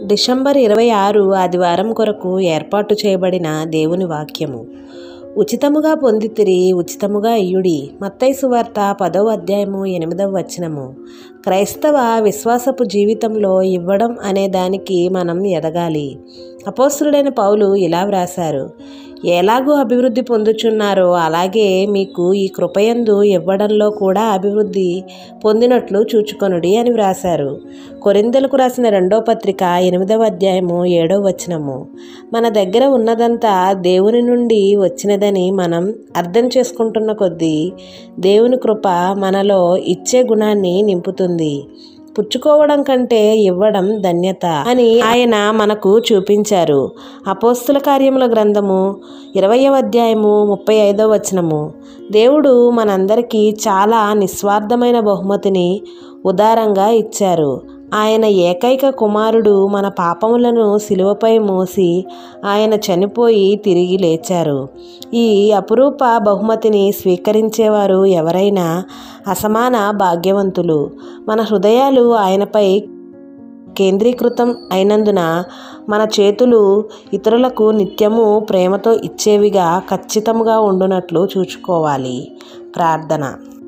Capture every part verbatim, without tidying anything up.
December ఇరవై ఆరు ఆదివారం కొరకు ఏర్పాటు చేయబడిన దేవుని వాక్యము. ఉచితముగా పొందితిరి, ఉచితముగా ఇయ్యుడి. మత్తయి సువార్త పదవ అధ్యాయము ఎనిమిదవ వచనము. క్రైస్తవ విశ్వాసపు జీవితంలో ఇవ్వడం అనే దానికి మనం ఎదగాలి. అపోస్తలుడైన పౌలు ఇలా వ్రాసారు: ఎలాగూ అభివృద్ధి పొందుచున్నారో అలాగే మీకు ఈ కృపయందు ఇవ్వడంలో కూడా అభివృద్ధి పొందినట్లు చూచుకొనుడి అని వ్రాసారు. కొరింథీయులకు రాసిన రెండో పత్రిక ఎనిమిదవ అధ్యాయము ఏడవ వచనము. మన దగ్గర ఉన్నదంతా దేవుని నుండి వచ్చినదని మనం అర్థం చేసుకుంటున్న కొద్దీ దేవుని కృప మనలో ఇచ్చే గుణాన్ని నింపుతుంది. పుచ్చుకోవడం కంటే ఇవ్వడం ధన్యత అని ఆయన మనకు చూపించారు. అపోస్తల కార్యముల గ్రంథము ఇరవయవ అధ్యాయము ముప్పై ఐదవ వచనము. దేవుడు మనందరికీ చాలా నిస్వార్థమైన బహుమతిని ఉదారంగా ఇచ్చారు. ఆయన ఏకైక కుమారుడు మన పాపములను శిలువపై మోసి ఆయన చనిపోయి తిరిగి లేచారు. ఈ అపురూప బహుమతిని స్వీకరించేవారు ఎవరైనా అసమాన భాగ్యవంతులు. మన హృదయాలు ఆయనపై కేంద్రీకృతం అయినందున మన చేతులు ఇతరులకు నిత్యము ప్రేమతో ఇచ్చేవిగా ఖచ్చితంగా ఉండునట్లు చూసుకోవాలి. ప్రార్థన.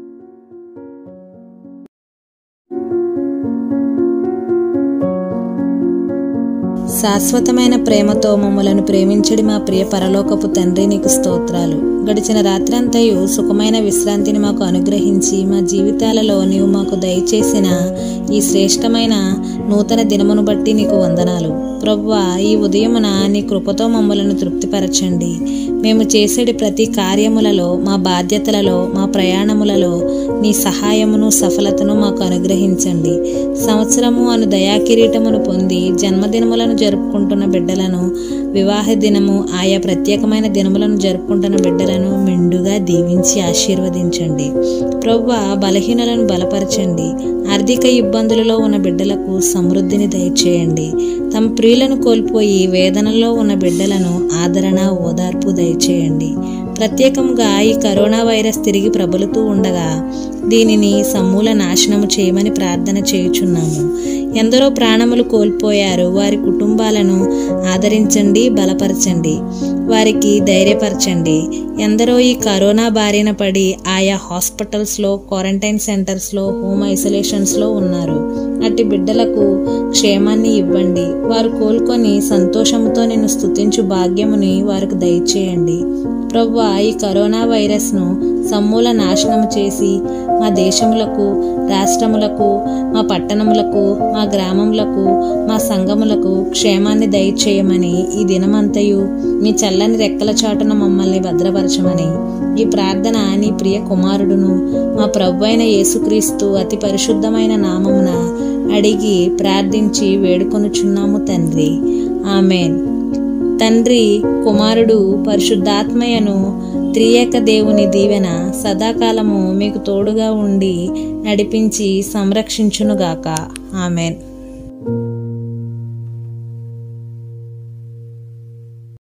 శాశ్వతమైన ప్రేమతో మమ్మలను ప్రేమించడి మా ప్రియ పరలోకపు తండ్రి, నీకు స్తోత్రాలు. గడిచిన రాత్రంతయు సుఖమైన విశ్రాంతిని మాకు అనుగ్రహించి మా జీవితాలలో నీవు మాకు దయచేసిన ఈ శ్రేష్టమైన నూతన దినమును బట్టి నీకు వందనాలు. ప్రభువా, ఈ ఉదయమున నీ కృపతో మమ్మలను తృప్తిపరచండి. మేము చేసేటి ప్రతి కార్యములలో, మా బాధ్యతలలో, మా ప్రయాణములలో నీ సహాయమును సఫలతను మాకు అనుగ్రహించండి. సంవత్సరము అను దయాకిరీటమును పొంది జన్మదినములను జరుపుకుంటున్న బిడ్డలను, వివాహ దినము, ఆయా ప్రత్యేకమైన దినములను జరుపుకుంటున్న బిడ్డలను మెండుగా దీవించి ఆశీర్వదించండి. ప్రభువా, బలహీనులను బలపరచండి. ఆర్థిక ఇబ్బందులలో ఉన్న బిడ్డలకు సమృద్ధిని దయచేయండి. తమ ప్రియులను కోల్పోయి వేదనలో ఉన్న బిడ్డలను ఆదరణ, ఓదార్పు దయచేయండి. ప్రత్యేకంగా ఈ కరోనా వైరస్ తిరిగి ప్రబలుతూ ఉండగా దీనిని సమూల నాశనము చేయమని ప్రార్థన చేయుచున్నాము. ఎందరో ప్రాణములు కోల్పోయారు. వారి కుటుంబాలను ఆదరించండి, బలపరచండి, వారికి ధైర్యపరచండి. ఎందరో ఈ కరోనా బారిన పడి ఆయా హాస్పిటల్స్లో, క్వారంటైన్ సెంటర్స్లో, హోమ్ ఐసోలేషన్స్లో ఉన్నారు. అట్టి బిడ్డలకు క్షేమాన్ని ఇవ్వండి. వారు కోలుకొని సంతోషంతో నిన్ను స్తుతించు భాగ్యముని వారికి దయచేయండి. ప్రభువా, ఈ కరోనా వైరస్ను సమూల నాశనము చేసి మా దేశములకు, రాష్ట్రములకు, మా పట్టణములకు, మా గ్రామములకు, మా సంఘములకు క్షేమాన్ని దయచేయమని ఈ దినమంతయు మీ చల్లని రెక్కల చాటున మమ్మల్ని భద్రపరచమని ఈ ప్రార్థన నీ ప్రియ కుమారుడును మా ప్రభువైన యేసుక్రీస్తు అతి పరిశుద్ధమైన నామమున అడిగి ప్రార్థించి వేడుకొనుచున్నాము తండ్రి. ఆమెన్. తండ్రి, కుమారుడు, పరిశుద్ధాత్మయను త్రియేక దేవుని దీవెన సదాకాలము మీకు తోడుగా ఉండి నడిపించి సంరక్షించునుగాక. ఆమెన్.